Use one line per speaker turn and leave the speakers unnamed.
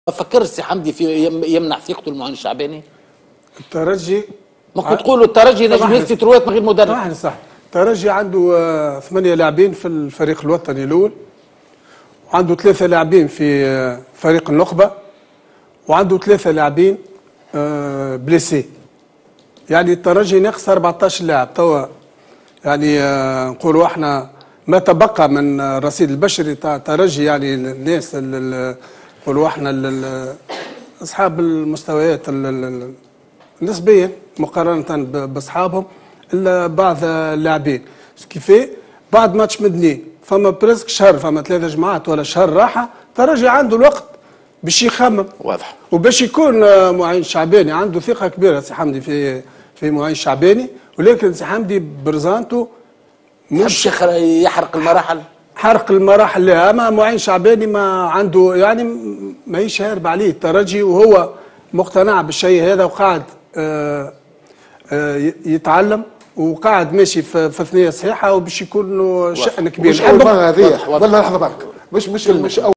فكر السي حمدي في يمنح ثقته المعين الشعباني؟
الترجي
ممكن تقولوا الترجي نجم يثبت رواية من غير مدرب.
صح. الترجي عنده 8 لاعبين في الفريق الوطني الاول، وعنده 3 لاعبين في فريق النخبه، وعنده 3 لاعبين بليسي. يعني الترجي ناقص 14 لاعب توا. يعني نقولوا احنا ما تبقى من الرصيد البشري تاع الترجي، يعني الناس نقولوا احنا اصحاب المستويات نسبيا مقارنه باصحابهم، الا بعض اللاعبين كيفاه بعد ماتش مدني فما بريسك شهر، فما 3 جماعات ولا شهر راحه، الترجي عنده الوقت باش يخمم.
واضح.
وباش يكون معين شعباني عنده ثقه كبيره سي حمدي في معين شعباني، ولكن سي حمدي برزانته
مش يحرق المراحل.
حرق المراحل لا، اما معين شعباني ما عنده، يعني ماهيش هارب عليه الترجي، وهو مقتنع بالشيء هذا وقاعد يتعلم وقاعد ماشي في ثنيه صحيحه، وباش يكون له شأن كبير.
مش اول مره هذه، ولا لحظه برك، مش